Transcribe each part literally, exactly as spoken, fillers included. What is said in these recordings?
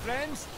friends.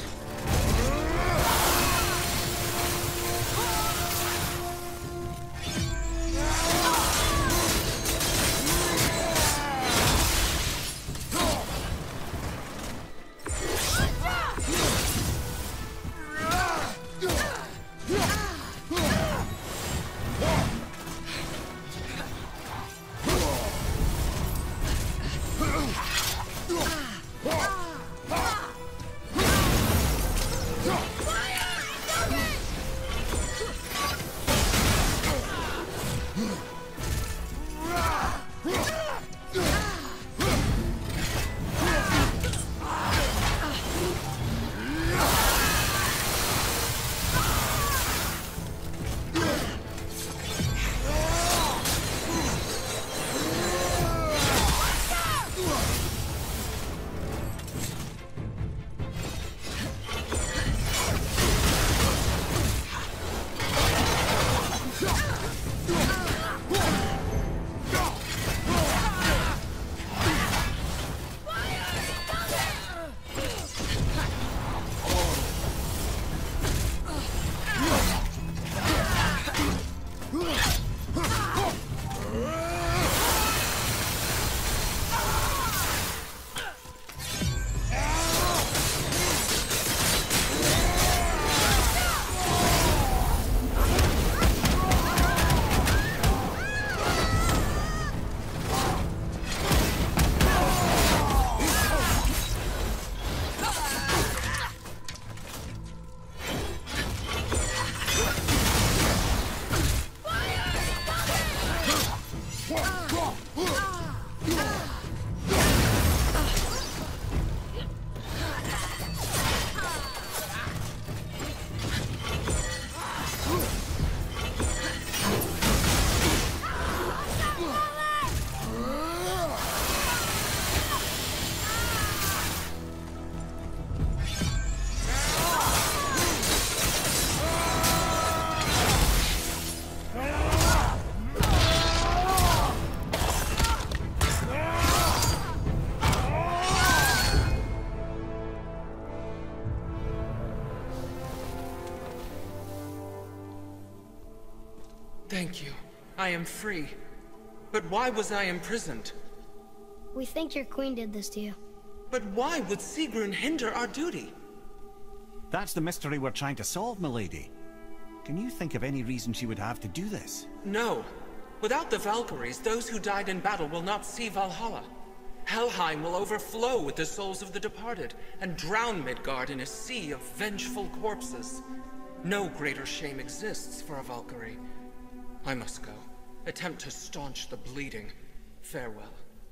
Thank you. I am free. But why was I imprisoned? We think your queen did this to you. But why would Sigrun hinder our duty? That's the mystery we're trying to solve, milady. Can you think of any reason she would have to do this? No. Without the Valkyries, those who died in battle will not see Valhalla. Helheim will overflow with the souls of the departed, and drown Midgard in a sea of vengeful corpses. No greater shame exists for a Valkyrie. I must go. Attempt to staunch the bleeding. Farewell.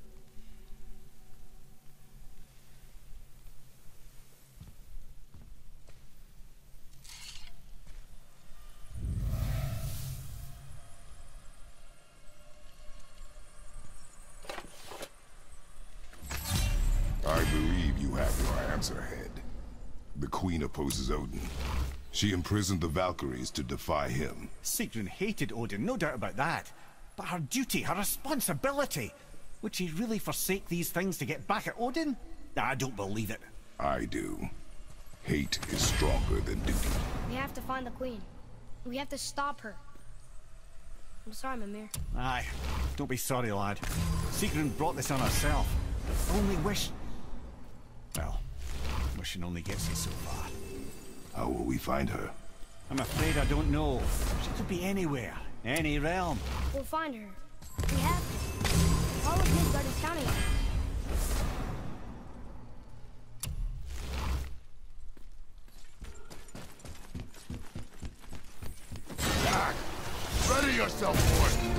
I believe you have your answer, Head. The Queen opposes Odin. She imprisoned the Valkyries to defy him. Sigrun hated Odin, no doubt about that. But her duty, her responsibility... Would she really forsake these things to get back at Odin? I don't believe it. I do. Hate is stronger than duty. We have to find the queen. We have to stop her. I'm sorry, Mimir. Aye. Don't be sorry, lad. Sigrun brought this on herself. I only wish... Well, wishing only gets you so far. How will we find her? I'm afraid I don't know. She could be anywhere, any realm. We'll find her. We have to. All of Midgard is counting on us. Jack! Ready yourself for it!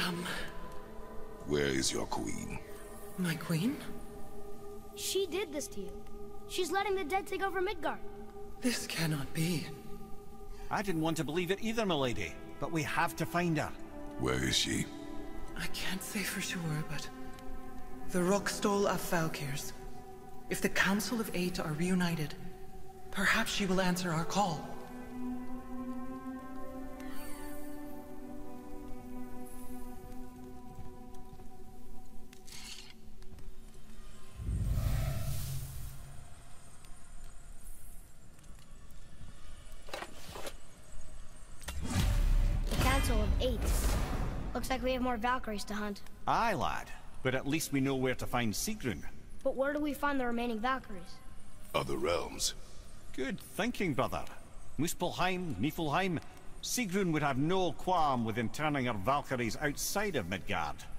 Madame. Where is your queen? My queen? She did this to you. She's letting the dead take over Midgard. This cannot be. I didn't want to believe it either, milady. But we have to find her. Where is she? I can't say for sure, but... The Rockstol of Valkyries. If the Council of Eight are reunited, perhaps she will answer our call. Council of Eight. Looks like we have more Valkyries to hunt. Aye, lad. But at least we know where to find Sigrun. But where do we find the remaining Valkyries? Other realms. Good thinking, brother. Muspelheim, Niflheim. Sigrun would have no qualm with interning her Valkyries outside of Midgard.